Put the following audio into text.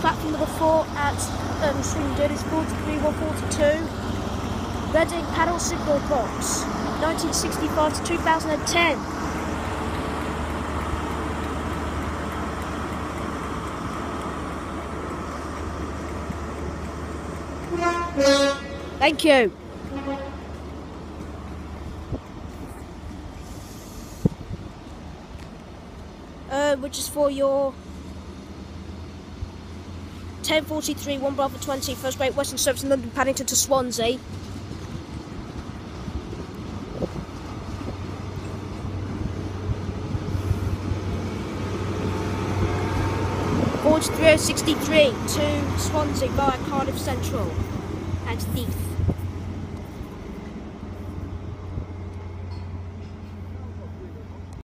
platform number 4 at Swindon is 43-142. Reading Paddle Signal Box, 1965 to 2010. Thank you. Which is for your 10:43, 1 Bravo 20, First Great Western Service in London, Paddington to Swansea. Forward 3063 to Swansea via Cardiff Central and Thief.